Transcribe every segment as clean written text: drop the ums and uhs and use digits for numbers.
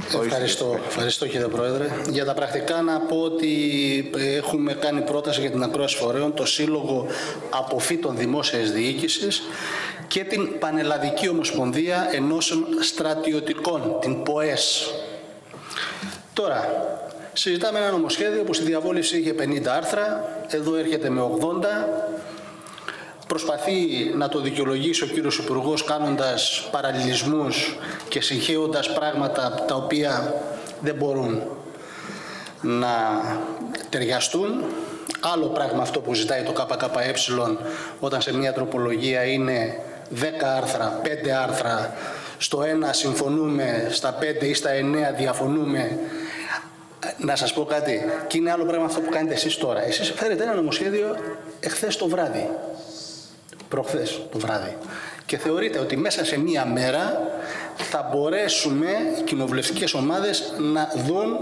Ευχαριστώ κύριε Πρόεδρε. Για τα πρακτικά να πω ότι έχουμε κάνει πρόταση για την ακρόαση φορέων, το Σύλλογο Αποφύτων Δημόσιας Διοίκησης και την Πανελλαδική Ομοσπονδία Ενώσεων Στρατιωτικών, την ΠΟΕΣ. Τώρα, συζητάμε ένα νομοσχέδιο που στη διαβόλευση είχε 50 άρθρα, εδώ έρχεται με 80. Προσπαθεί να το δικαιολογήσει ο κύριος Υπουργός κάνοντας παραλληλισμούς και συγχέοντας πράγματα τα οποία δεν μπορούν να ταιριαστούν. Άλλο πράγμα αυτό που ζητάει το ΚΚΕ όταν σε μια τροπολογία είναι 10 άρθρα, 5 άρθρα, στο ένα συμφωνούμε, στα 5 ή στα 9 διαφωνούμε. Να σας πω κάτι, και είναι άλλο πράγμα αυτό που κάνετε εσείς τώρα. Εσείς φέρετε ένα νομοσχέδιο εχθές το βράδυ, προχθές το βράδυ, και θεωρείτε ότι μέσα σε μία μέρα θα μπορέσουμε οι κοινοβουλευτικές ομάδες να δουν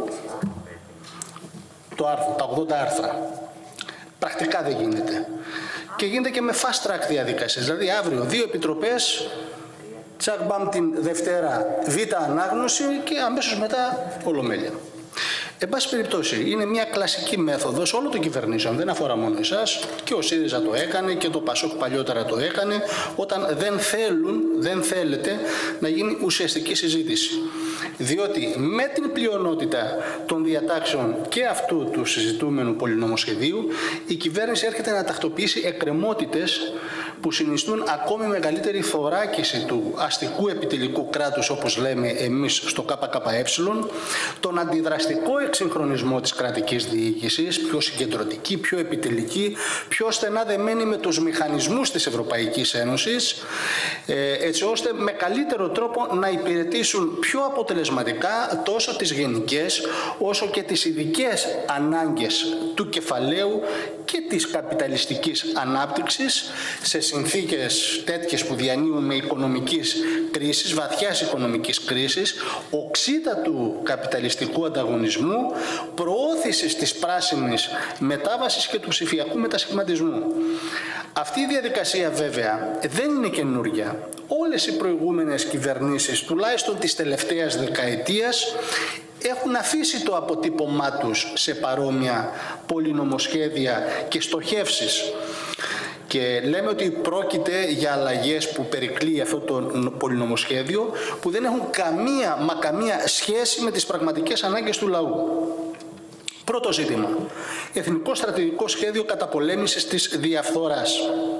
τα 80 άρθρα. Πρακτικά δεν γίνεται. Και γίνεται και με fast track διαδικασίες. Δηλαδή αύριο 2 επιτροπές, τσακ μπαμ την Δευτέρα β' ανάγνωση και αμέσως μετά ολομέλεια. Εν πάση περιπτώσει, είναι μια κλασική μέθοδος όλων των κυβερνήσεων, δεν αφορά μόνο εσάς, και ο ΣΥΡΙΖΑ το έκανε και το ΠΑΣΟΚ παλιότερα το έκανε, όταν δεν θέλετε να γίνει ουσιαστική συζήτηση. Διότι με την πλειονότητα των διατάξεων και αυτού του συζητούμενου πολυνομοσχεδίου, η κυβέρνηση έρχεται να τακτοποιήσει εκκρεμότητες που συνιστούν ακόμη μεγαλύτερη θωράκιση του αστικού επιτελικού κράτους, όπως λέμε εμείς στο ΚΚΕ, τον αντιδραστικό εξυγχρονισμό της κρατικής διοίκησης, πιο συγκεντρωτική, πιο επιτελική, πιο στενά δεμένη με τους μηχανισμούς της Ευρωπαϊκής Ένωσης, έτσι ώστε με καλύτερο τρόπο να υπηρετήσουν πιο αποτελεσματικά τόσο τις γενικές όσο και τις ειδικές ανάγκες του κεφαλαίου και της καπιταλιστικής ανάπτυξης σε συνθήκες τέτοιες που διανύουμε οικονομικής κρίσης, βαθιάς οικονομικής κρίσης, οξύτατου καπιταλιστικού ανταγωνισμού, προώθησης της πράσινης μετάβασης και του ψηφιακού μετασχηματισμού. Αυτή η διαδικασία βέβαια δεν είναι καινούργια. Όλες οι προηγούμενες κυβερνήσεις, τουλάχιστον της τελευταίας δεκαετίας, έχουν αφήσει το αποτύπωμά τους σε παρόμοια πολυνομοσχέδια και στοχεύσεις. Και λέμε ότι πρόκειται για αλλαγές που περικλεί αυτό το πολυνομοσχέδιο που δεν έχουν καμία σχέση με τις πραγματικές ανάγκες του λαού. Πρώτο ζήτημα. Εθνικό στρατηγικό σχέδιο καταπολέμησης της διαφθοράς.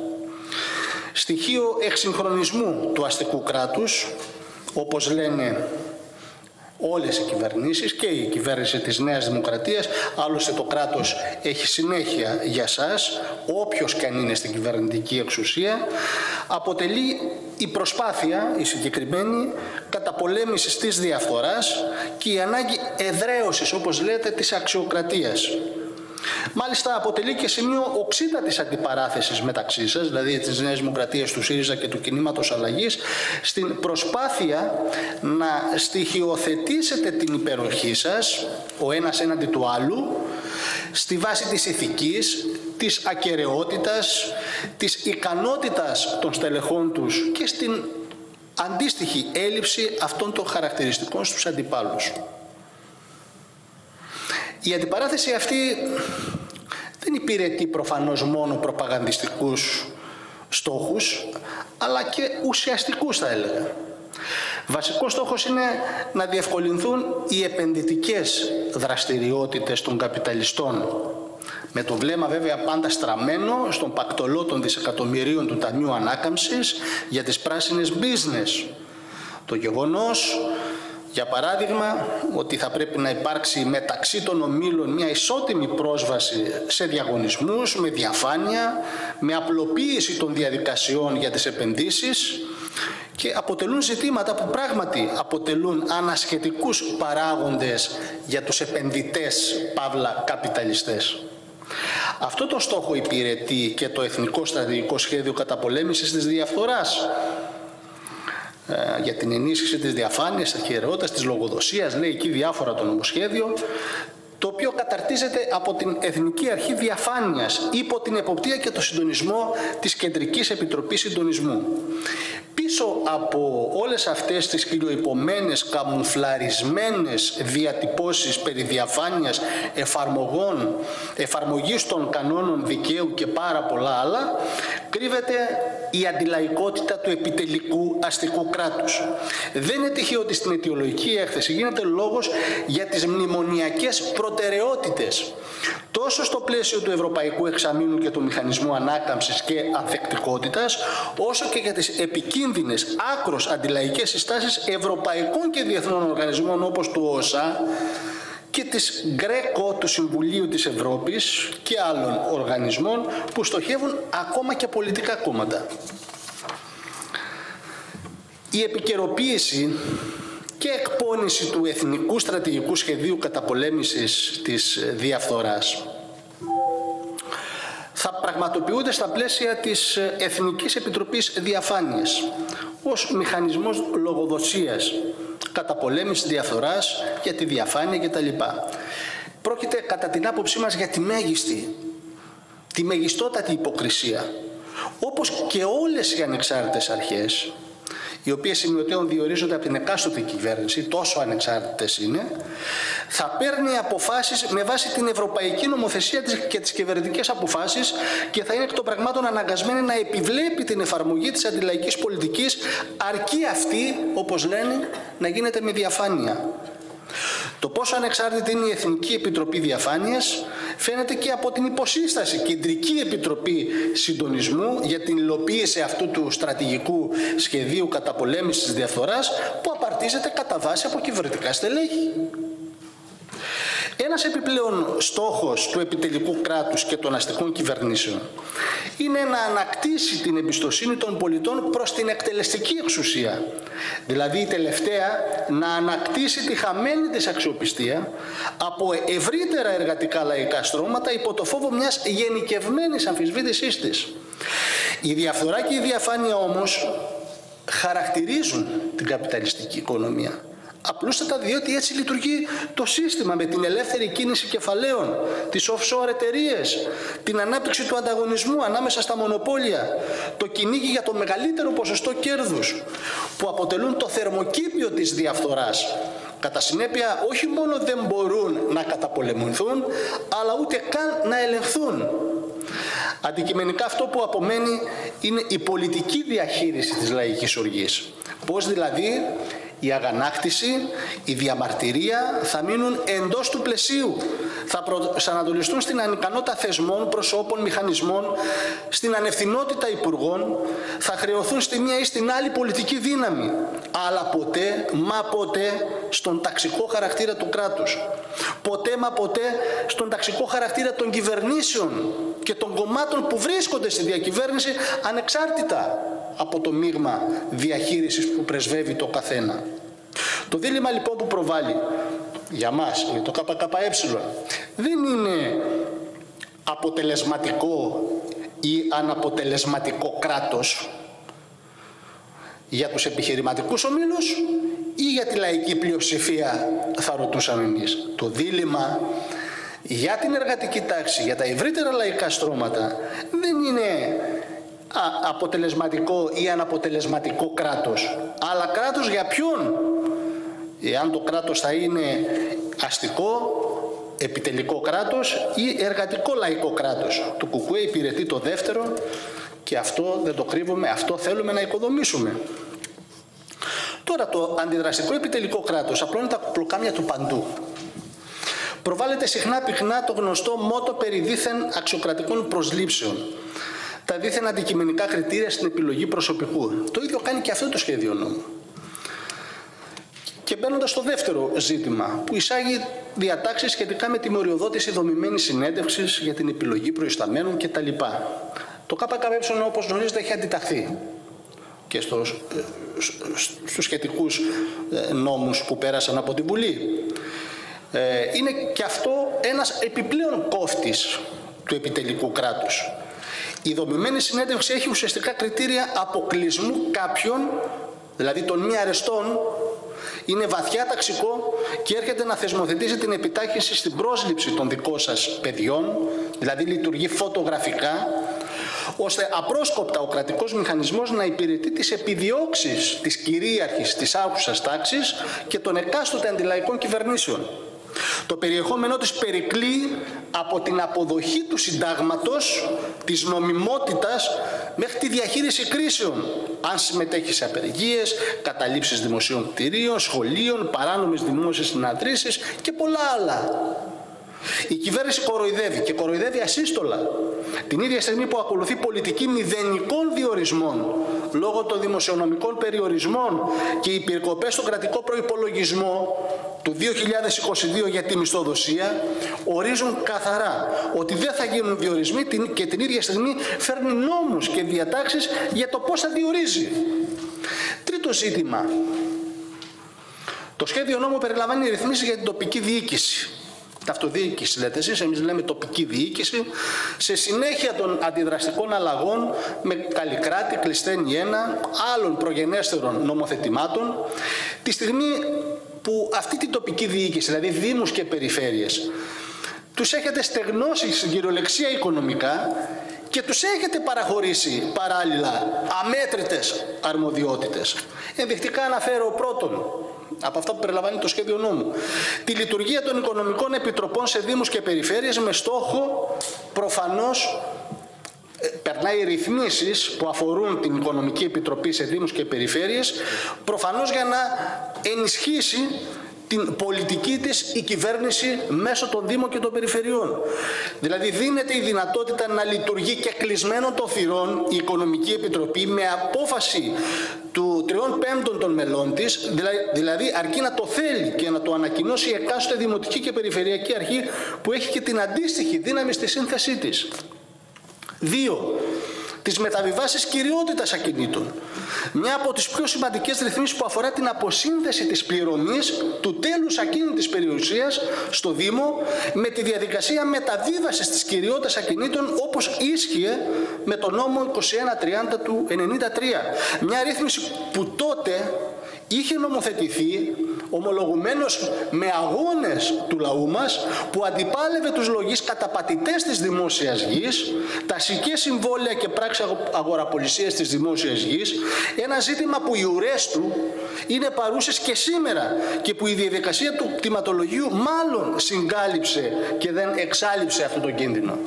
Στοιχείο εξυγχρονισμού του αστικού κράτους, όπως λένε όλες οι κυβερνήσεις και η κυβέρνηση της Νέας Δημοκρατίας, άλλωστε το κράτος έχει συνέχεια για σας, όποιος και αν είναι στην κυβερνητική εξουσία, αποτελεί η προσπάθεια, η συγκεκριμένη, καταπολέμησης της διαφθοράς και η ανάγκη εδραίωσης, όπως λέτε, της αξιοκρατίας. Μάλιστα αποτελεί και σημείο οξύτατης αντιπαράθεσης μεταξύ σας, δηλαδή της Νέας Δημοκρατίας, του ΣΥΡΙΖΑ και του Κινήματος Αλλαγής, στην προσπάθεια να στοιχειοθετήσετε την υπεροχή σας, ο ένας έναντι του άλλου, στη βάση της ηθικής, της ακεραιότητας, της ικανότητας των στελεχών τους και στην αντίστοιχη έλλειψη αυτών των χαρακτηριστικών στους αντιπάλους. Η αντιπαράθεση αυτή δεν υπηρετεί προφανώς μόνο προπαγανδιστικούς στόχους, αλλά και ουσιαστικούς θα έλεγα. Βασικός στόχος είναι να διευκολυνθούν οι επενδυτικές δραστηριότητες των καπιταλιστών, με το βλέμμα βέβαια πάντα στραμμένο στον πακτολό των δισεκατομμυρίων του Ταμείου Ανάκαμψης για τις πράσινες business. Το γεγονός, για παράδειγμα, ότι θα πρέπει να υπάρξει μεταξύ των ομίλων μια ισότιμη πρόσβαση σε διαγωνισμούς, με διαφάνεια, με απλοποίηση των διαδικασιών για τις επενδύσεις, και αποτελούν ζητήματα που πράγματι αποτελούν ανασχετικούς παράγοντες για τους επενδυτές, παύλα καπιταλιστές. Αυτό το στόχο υπηρετεί και το Εθνικό Στρατηγικό Σχέδιο Καταπολέμησης της Διαφθοράς, για την ενίσχυση της διαφάνειας, της ακεραιότητας, της λογοδοσίας, λέει εκεί διάφορα το νομοσχέδιο, το οποίο καταρτίζεται από την Εθνική Αρχή Διαφάνειας υπό την εποπτεία και το συντονισμό της Κεντρικής Επιτροπής Συντονισμού. Πίσω πίσω από όλες αυτές τις χιλιοϊπωμένες, καμουφλαρισμένες διατυπώσεις περί διαφάνειας εφαρμογής των κανόνων δικαίου και πάρα πολλά άλλα, κρύβεται η αντιλαϊκότητα του επιτελικού αστικού κράτους. Δεν είναι τυχαίο ότι στην αιτιολογική έκθεση γίνεται λόγος για τις μνημονιακές προτεραιότητες, τόσο στο πλαίσιο του Ευρωπαϊκού Εξαμήνου και του Μηχανισμού Ανάκαμψης και Ανθεκτικότητας, όσο και για τις επικίνδυνες, άκρως αντιλαϊκές συστάσεις ευρωπαϊκών και διεθνών οργανισμών όπως του ΟΣΑ και της Γκρέκο του Συμβουλίου της Ευρώπης και άλλων οργανισμών που στοχεύουν ακόμα και πολιτικά κόμματα. Η επικαιροποίηση και εκπόνηση του Εθνικού Στρατηγικού Σχεδίου Καταπολέμησης της Διαφθοράς θα πραγματοποιούνται στα πλαίσια της Εθνικής Επιτροπής Διαφάνειας ως μηχανισμός λογοδοσίας, καταπολέμησης διαφθοράς, για τη διαφάνεια κτλ. Πρόκειται κατά την άποψή μας για τη μεγιστότατη υποκρισία, όπως και όλες οι ανεξάρτητες αρχές, οι οποίες σημειωτέων διορίζονται από την εκάστοτε κυβέρνηση, τόσο ανεξάρτητες είναι, θα παίρνει αποφάσεις με βάση την ευρωπαϊκή νομοθεσία και τις κυβερνητικές αποφάσεις και θα είναι εκ των πραγμάτων αναγκασμένη να επιβλέπει την εφαρμογή της αντιλαϊκής πολιτικής, αρκεί αυτή, όπως λένε, να γίνεται με διαφάνεια. Το πόσο ανεξάρτητη είναι η Εθνική Επιτροπή Διαφάνειας φαίνεται και από την υποσύσταση Κεντρική Επιτροπή Συντονισμού για την υλοποίηση αυτού του στρατηγικού σχεδίου καταπολέμησης της διαφθοράς, που απαρτίζεται κατά βάση από κυβερνητικά στελέχη. Ένας επιπλέον στόχος του επιτελικού κράτους και των αστικών κυβερνήσεων είναι να ανακτήσει την εμπιστοσύνη των πολιτών προς την εκτελεστική εξουσία. Δηλαδή η τελευταία να ανακτήσει τη χαμένη της αξιοπιστία από ευρύτερα εργατικά λαϊκά στρώματα υπό το φόβο μιας γενικευμένης αμφισβήτησής της. Η διαφθορά και η διαφάνεια όμως χαρακτηρίζουν την καπιταλιστική οικονομία. Απλούστατα διότι έτσι λειτουργεί το σύστημα, με την ελεύθερη κίνηση κεφαλαίων, τις offshore εταιρείες, την ανάπτυξη του ανταγωνισμού ανάμεσα στα μονοπόλια, το κυνήγι για το μεγαλύτερο ποσοστό κέρδους, που αποτελούν το θερμοκήπιο της διαφθοράς. Κατά συνέπεια, όχι μόνο δεν μπορούν να καταπολεμηθούν, αλλά ούτε καν να ελεγχθούν. Αντικειμενικά αυτό που απομένει είναι η πολιτική διαχείριση της λαϊκής οργής. Πώς δηλαδή η αγανάκτηση, η διαμαρτυρία θα μείνουν εντός του πλαισίου, θα προσανατολιστούν στην ανικανότητα θεσμών, προσώπων, μηχανισμών, στην ανευθυνότητα υπουργών, θα χρεωθούν στη μία ή στην άλλη πολιτική δύναμη, αλλά ποτέ, μα ποτέ, στον ταξικό χαρακτήρα του κράτους. Ποτέ, μα ποτέ, στον ταξικό χαρακτήρα των κυβερνήσεων και των κομμάτων που βρίσκονται στη διακυβέρνηση, ανεξάρτητα από το μείγμα διαχείρισης που πρεσβεύει το καθένα. Το δίλημμα λοιπόν που προβάλλει για μας, για το ΚΚΕ, δεν είναι αποτελεσματικό ή αναποτελεσματικό κράτος για τους επιχειρηματικούς ομίλους ή για τη λαϊκή πλειοψηφία, θα ρωτούσαμε εμείς. Το δίλημμα για την εργατική τάξη, για τα ευρύτερα λαϊκά στρώματα, δεν είναι αποτελεσματικό ή αναποτελεσματικό κράτος, αλλά κράτος για ποιον? Εάν το κράτος θα είναι αστικό, επιτελικό κράτος ή εργατικό λαϊκό κράτος. Το ΚΚΕ υπηρετεί το δεύτερο και αυτό δεν το κρύβουμε, αυτό θέλουμε να οικοδομήσουμε. Τώρα το αντιδραστικό επιτελικό κράτος απλώνει τα πλοκάμια του παντού. Προβάλλεται συχνά πυκνά το γνωστό μότο περί δίθεν αξιοκρατικών προσλήψεων. Τα δίθεν αντικειμενικά κριτήρια στην επιλογή προσωπικού. Το ίδιο κάνει και αυτό το σχέδιο νόμου. Και μπαίνοντας στο δεύτερο ζήτημα, που εισάγει διατάξεις σχετικά με τη μοριοδότηση δομημένης συνέντευξης για την επιλογή προϊσταμένων κτλ. Το ΚΚΕ, όπως γνωρίζετε, έχει αντιταχθεί και στους σχετικούς νόμους που πέρασαν από την Βουλή. Είναι και αυτό ένας επιπλέον κόφτης του επιτελικού κράτους. Η δομημένη συνέντευξη έχει ουσιαστικά κριτήρια αποκλεισμού κάποιων, δηλαδή των μη αρεστών, είναι βαθιά ταξικό και έρχεται να θεσμοθετήσει την επιτάχυνση στην πρόσληψη των δικών σας παιδιών, δηλαδή λειτουργεί φωτογραφικά, ώστε απρόσκοπτα ο κρατικός μηχανισμός να υπηρετεί τις επιδιώξεις της κυρίαρχης της άρχουσας τάξης και των εκάστοτε αντιλαϊκών κυβερνήσεων. Το περιεχόμενό της περικλεί από την αποδοχή του συντάγματος, της νομιμότητας, μέχρι τη διαχείριση κρίσεων, αν συμμετέχει σε απεργίες, καταλήψεις δημοσίων κτηρίων, σχολείων, παράνομες δημόσιες συναντήσεις και πολλά άλλα. Η κυβέρνηση κοροϊδεύει και κοροϊδεύει ασύστολα την ίδια στιγμή που ακολουθεί πολιτική μηδενικών διορισμών λόγω των δημοσιονομικών περιορισμών και οι περικοπές στον κρατικό προϋπολογισμό του 2022 για τη μισθοδοσία ορίζουν καθαρά ότι δεν θα γίνουν διορισμοί και την ίδια στιγμή φέρνει νόμους και διατάξεις για το πώς θα διορίζει. Τρίτο ζήτημα. Το σχέδιο νόμου περιλαμβάνει ρυθμίσεις για την τοπική διοίκηση. Αυτοδιοίκηση λέτε εσείς, εμείς λέμε τοπική διοίκηση, σε συνέχεια των αντιδραστικών αλλαγών με Καλλικράτη, Κλεισθένη 1, άλλων προγενέστερων νομοθετημάτων, τη στιγμή που αυτή την τοπική διοίκηση, δηλαδή δήμους και περιφέρειες, τους έχετε στεγνώσει στην κυριολεξία οικονομικά και τους έχετε παραχωρήσει παράλληλα αμέτρητες αρμοδιότητες. Ενδεικτικά αναφέρω πρώτον, από αυτά που περιλαμβάνει το σχέδιο νόμου, τη λειτουργία των οικονομικών επιτροπών σε δήμους και περιφέρειες με στόχο προφανώς περνάει ρυθμίσεις που αφορούν την Οικονομική Επιτροπή σε δήμους και περιφέρειες, προφανώς για να ενισχύσει την πολιτική της η κυβέρνηση μέσω των δήμων και των περιφερειών. Δηλαδή δίνεται η δυνατότητα να λειτουργεί και κλεισμένων των θυρών η Οικονομική Επιτροπή με απόφαση του 3/5 των μελών της, δηλαδή αρκεί να το θέλει και να το ανακοινώσει η εκάστοτε δημοτική και περιφερειακή αρχή που έχει και την αντίστοιχη δύναμη στη σύνθεσή της. 2. Τις μεταβιβάσεις κυριότητας ακινήτων. Μια από τις πιο σημαντικές ρυθμίσεις που αφορά την αποσύνδεση της πληρωμής του τέλους ακίνητης περιουσίας στο Δήμο με τη διαδικασία μεταβίβασης της κυριότητας ακινήτων όπως ίσχυε με τον νόμο 2130 του 1993. Μια ρύθμιση που τότε είχε νομοθετηθεί ομολογουμένως με αγώνες του λαού μας που αντιπάλευε τους λογείς καταπατητές της δημόσιας γης, τα ασικές συμβόλαια και πράξεις αγοραπολισίας της δημόσιας γης, ένα ζήτημα που οι ουρές του είναι παρούσες και σήμερα και που η διαδικασία του κτηματολογίου μάλλον συγκάλυψε και δεν εξάλειψε αυτό το κίνδυνο.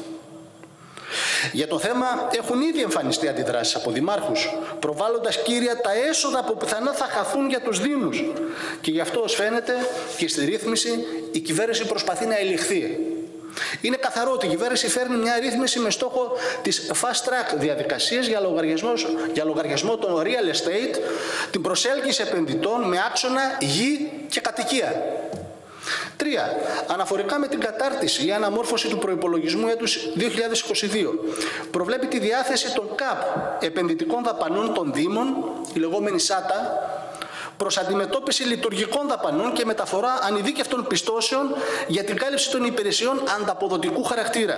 Για το θέμα έχουν ήδη εμφανιστεί αντιδράσεις από δημάρχους, προβάλλοντας κύρια τα έσοδα που πιθανά θα χαθούν για τους Δήμους. Και γι' αυτό, ως φαίνεται, και στη ρύθμιση η κυβέρνηση προσπαθεί να ελιχθεί. Είναι καθαρό ότι η κυβέρνηση φέρνει μια ρύθμιση με στόχο τις fast track διαδικασίες για λογαριασμό των real estate, την προσέλκυση επενδυτών με άξονα γη και κατοικία. 3. Αναφορικά με την κατάρτιση ή αναμόρφωση του προϋπολογισμού έτους 2022, προβλέπει τη διάθεση των ΚΑΠ επενδυτικών δαπανών των Δήμων, η λεγόμενη ΣΑΤΑ, προς αντιμετώπιση λειτουργικών δαπανών και μεταφορά ανειδίκευτων πιστώσεων για την κάλυψη των υπηρεσιών ανταποδοτικού χαρακτήρα.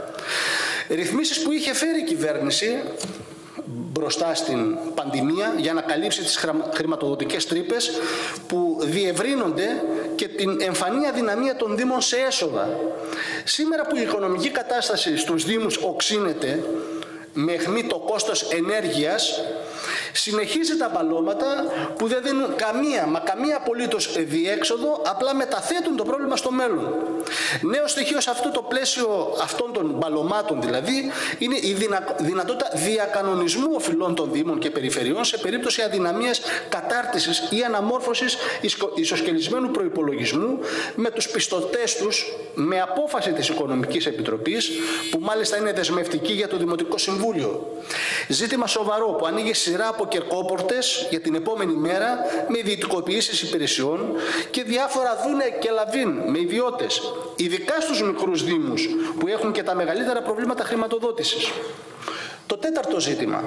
Ρυθμίσεις που είχε φέρει η κυβέρνηση μπροστά στην πανδημία για να καλύψει τις χρηματοδοτικές τρύπες που διευρύνονται και την εμφανή αδυναμία των Δήμων σε έσοδα. Σήμερα που η οικονομική κατάσταση στους Δήμους οξύνεται με αιχμή το κόστος ενέργειας, συνεχίζει τα μπαλώματα που δεν δίνουν καμία απολύτως διέξοδο, απλά μεταθέτουν το πρόβλημα στο μέλλον. Νέο στοιχείο σε αυτό το πλαίσιο αυτών των μπαλωμάτων δηλαδή είναι η δυνατότητα διακανονισμού οφειλών των Δήμων και Περιφερειών σε περίπτωση αδυναμίας κατάρτισης ή αναμόρφωσης ισοσκελισμένου προϋπολογισμού με τους πιστωτές τους με απόφαση της Οικονομικής Επιτροπής που μάλιστα είναι δεσμευτική για το Δημοτικό Συμβούλιο. Ζήτημα σοβαρό που ανοίγει σειρά από κερκόπορτες για την επόμενη μέρα με ιδιωτικοποιήσεις υπηρεσιών και διάφορα δούνε και λαβίν με ιδιώτες, ειδικά στους μικρούς Δήμους που έχουν και τα μεγαλύτερα προβλήματα χρηματοδότησης. Το τέταρτο ζήτημα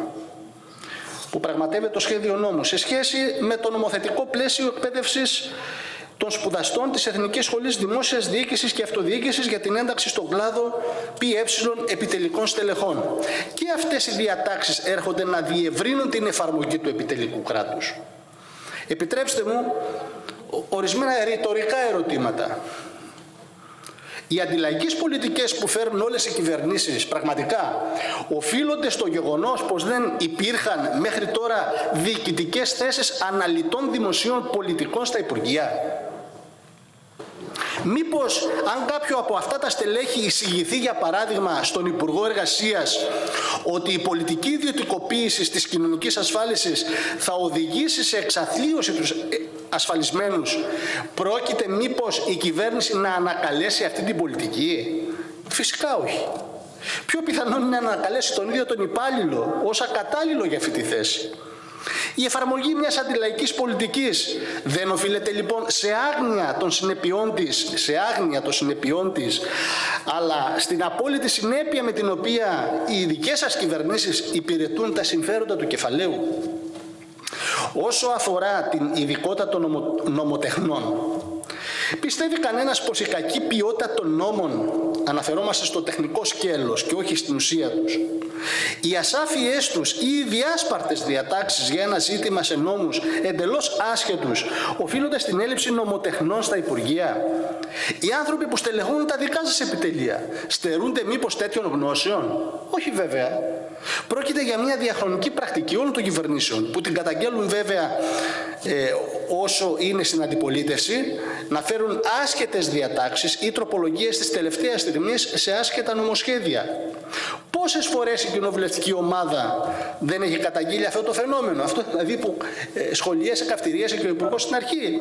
που πραγματεύεται το σχέδιο νόμου σε σχέση με το νομοθετικό πλαίσιο εκπαίδευσης των σπουδαστών της Εθνικής Σχολής Δημόσιας Διοίκησης και Αυτοδιοίκησης για την ένταξη στον κλάδο ΠΕ επιτελικών στελεχών. Και αυτές οι διατάξεις έρχονται να διευρύνουν την εφαρμογή του επιτελικού κράτους. Επιτρέψτε μου ορισμένα ρητορικά ερωτήματα. Οι αντιλαϊκές πολιτικές που φέρνουν όλες οι κυβερνήσεις πραγματικά οφείλονται στο γεγονός πως δεν υπήρχαν μέχρι τώρα διοικητικές θέσεις αναλυτών δημοσίων πολιτικών στα Υπουργεία. Μήπως αν κάποιο από αυτά τα στελέχη εισηγηθεί για παράδειγμα στον Υπουργό Εργασίας ότι η πολιτική ιδιωτικοποίηση της κοινωνικής ασφάλισης θα οδηγήσει σε εξαθλίωση τους ασφαλισμένους, πρόκειται μήπως η κυβέρνηση να ανακαλέσει αυτή την πολιτική? Φυσικά όχι. Πιο πιθανόν είναι να ανακαλέσει τον ίδιο τον υπάλληλο ως ακατάλληλο για αυτή τη θέση. Η εφαρμογή μιας αντιλαϊκής πολιτικής δεν οφείλεται λοιπόν σε άγνοια των συνεπειών της, αλλά στην απόλυτη συνέπεια με την οποία οι δικές σας κυβερνήσεις υπηρετούν τα συμφέροντα του κεφαλαίου? Όσο αφορά την ειδικότητα των νομοτεχνών, πιστεύει κανένας πως η κακή ποιότητα των νόμων, αναφερόμαστε στο τεχνικό σκέλος και όχι στην ουσία τους, οι ασάφειές τους ή οι διάσπαρτες διατάξεις για ένα ζήτημα σε νόμους εντελώς άσχετους οφείλονται στην έλλειψη νομοτεχνών στα Υπουργεία? Οι άνθρωποι που στελεχώνουν τα δικά σας επιτελεία στερούνται μήπως τέτοιων γνώσεων? Όχι βέβαια. Πρόκειται για μια διαχρονική πρακτική όλων των κυβερνήσεων που την καταγγέλουν βέβαια όσο είναι στην αντιπολίτευση, να φέρουν άσχετες διατάξεις ή τροπολογίες της τελευταίας στιγμής σε άσχετα νομοσχέδια. Πόσες φορές η κοινοβουλευτική ομάδα δεν έχει καταγγείλει αυτό το φαινόμενο? Αυτό δηλαδή που σχολίασε, καυτηρίασε και ο Υπουργός στην αρχή.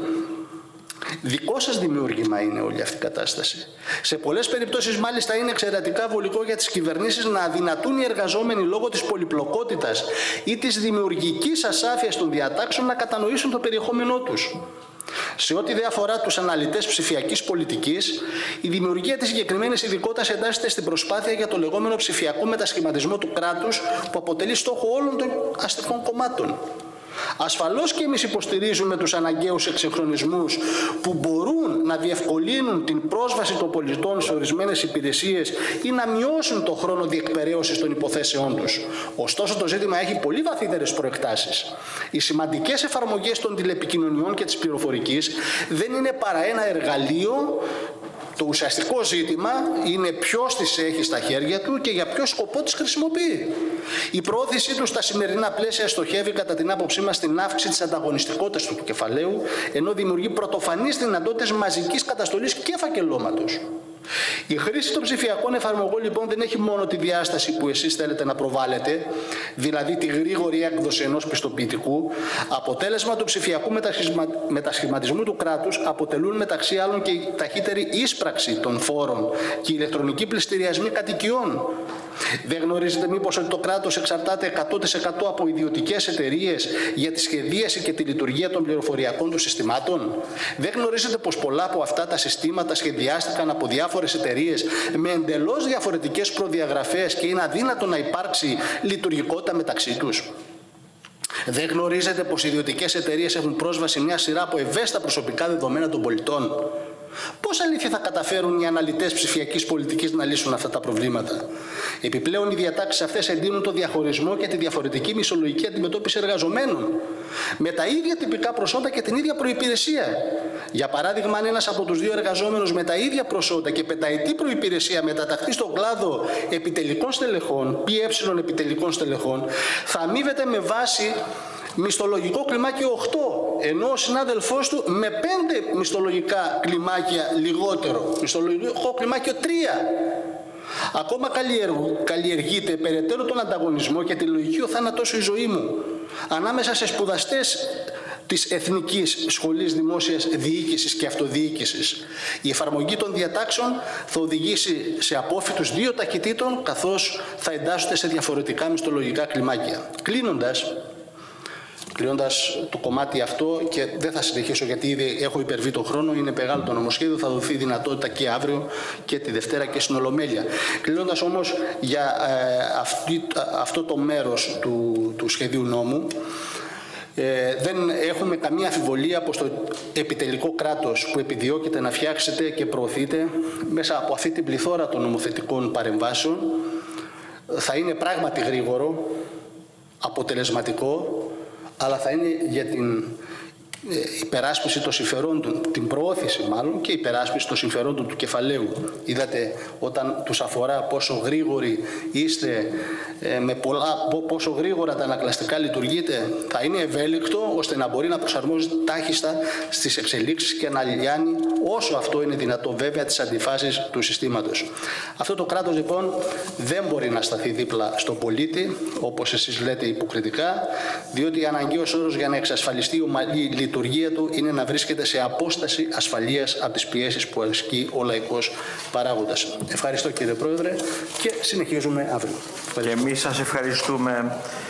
Δικό σας δημιούργημα είναι όλη αυτή η κατάσταση. Σε πολλές περιπτώσεις μάλιστα είναι εξαιρετικά βολικό για τις κυβερνήσεις να αδυνατούν οι εργαζόμενοι λόγω της πολυπλοκότητας ή της δημιουργικής ασάφειας των διατάξεων να κατανοήσουν το περιεχόμενό τους. Σε ό,τι δεν αφορά τους αναλυτές ψηφιακής πολιτικής, η δημιουργία της συγκεκριμένης ειδικότητας εντάσσεται στην προσπάθεια για το λεγόμενο ψηφιακό μετασχηματισμό του κράτους που αποτελεί στόχο όλων των αστικών κομμάτων. Ασφαλώς και εμείς υποστηρίζουμε τους αναγκαίους εξυγχρονισμούς που μπορούν να διευκολύνουν την πρόσβαση των πολιτών σε ορισμένες υπηρεσίες ή να μειώσουν το χρόνο διεκπεραίωσης των υποθέσεών τους. Ωστόσο το ζήτημα έχει πολύ βαθύτερες προεκτάσεις. Οι σημαντικές εφαρμογές των τηλεπικοινωνιών και της πληροφορικής δεν είναι παρά ένα εργαλείο. Το ουσιαστικό ζήτημα είναι ποιος τις έχει στα χέρια του και για ποιο σκοπό τις χρησιμοποιεί. Η προώθησή του στα σημερινά πλαίσια στοχεύει κατά την άποψή μας στην αύξηση της ανταγωνιστικότητας του κεφαλαίου, ενώ δημιουργεί πρωτοφανείς δυνατότητες μαζικής καταστολής και φακελώματος. Η χρήση των ψηφιακών εφαρμογών λοιπόν δεν έχει μόνο τη διάσταση που εσείς θέλετε να προβάλλετε, δηλαδή τη γρήγορη έκδοση ενός πιστοποιητικού. Αποτέλεσμα του ψηφιακού μετασχηματισμού του κράτους αποτελούν μεταξύ άλλων και η ταχύτερη ίσπραξη των φόρων και οι ηλεκτρονικοί πληστηριασμοί κατοικιών. Δεν γνωρίζετε μήπως ότι το κράτος εξαρτάται 100% από ιδιωτικές εταιρείες για τη σχεδίαση και τη λειτουργία των πληροφοριακών του συστημάτων? Δεν γνωρίζετε πως πολλά από αυτά τα συστήματα σχεδιάστηκαν από διάφορες εταιρείες με εντελώς διαφορετικές προδιαγραφές και είναι αδύνατο να υπάρξει λειτουργικότητα μεταξύ τους? Δεν γνωρίζετε πως οι ιδιωτικές εταιρείες έχουν πρόσβαση μια σειρά από ευαίσθητα προσωπικά δεδομένα των πολιτών? Πώς αλήθεια θα καταφέρουν οι αναλυτές ψηφιακής πολιτικής να λύσουν αυτά τα προβλήματα? Επιπλέον, οι διατάξεις αυτές εντείνουν το διαχωρισμό και τη διαφορετική μισθολογική αντιμετώπιση εργαζομένων με τα ίδια τυπικά προσόντα και την ίδια προϋπηρεσία. Για παράδειγμα, αν ένας από τους δύο εργαζόμενους με τα ίδια προσόντα και πενταετή προϋπηρεσία μεταταχθεί στον κλάδο επιτελικών στελεχών, ΠΕ επιτελικών στελεχών, θα αμείβεται με βάση μισθολογικό κλιμάκιο 8, ενώ ο συνάδελφός του με 5 μισθολογικά κλιμάκια λιγότερο, μισθολογικό κλιμάκιο 3. Ακόμα καλλιεργείται περαιτέρω τον ανταγωνισμό και τη λογική «ο θάνατός η ζωή μου» ανάμεσα σε σπουδαστές της Εθνικής Σχολής Δημόσιας Διοίκησης και Αυτοδιοίκησης. Η εφαρμογή των διατάξεων θα οδηγήσει σε απόφοιτους δύο ταχυτήτων, καθώς θα εντάσσονται σε διαφορετικά μισθολογικά κλιμάκια. Κλείνοντας το κομμάτι αυτό, και δεν θα συνεχίσω γιατί ήδη έχω υπερβεί τον χρόνο, είναι μεγάλο το νομοσχέδιο, θα δοθεί δυνατότητα και αύριο και τη Δευτέρα και στην Ολομέλεια. Κλείνοντας όμως για αυτό το μέρος του σχεδίου νόμου, δεν έχουμε καμία αμφιβολία πως το επιτελικό κράτος που επιδιώκεται να φτιάξετε και προωθείτε μέσα από αυτή την πληθώρα των νομοθετικών παρεμβάσεων θα είναι πράγματι γρήγορο, αποτελεσματικό, αλλά θα είναι για την υπεράσπιση των συμφερόντων, την προώθηση μάλλον και υπεράσπιση των συμφερόντων του κεφαλαίου. Είδατε όταν τους αφορά πόσο γρήγοροι είστε, πόσο γρήγορα τα ανακλαστικά λειτουργείτε, θα είναι ευέλικτο ώστε να μπορεί να προσαρμόζεται τάχιστα στις εξελίξεις και να λιάνει όσο αυτό είναι δυνατό βέβαια τις αντιφάσεις του συστήματος. Αυτό το κράτος λοιπόν δεν μπορεί να σταθεί δίπλα στον πολίτη, όπως εσείς λέτε υποκριτικά, διότι αναγκαίος όρος για να εξασφαλιστεί η ομαλή λειτουργία του είναι να βρίσκεται σε απόσταση ασφαλείας από τις πιέσεις που ασκεί ο λαϊκός παράγοντας. Ευχαριστώ κύριε Πρόεδρε και συνεχίζουμε αύριο. Και εμείς σας ευχαριστούμε.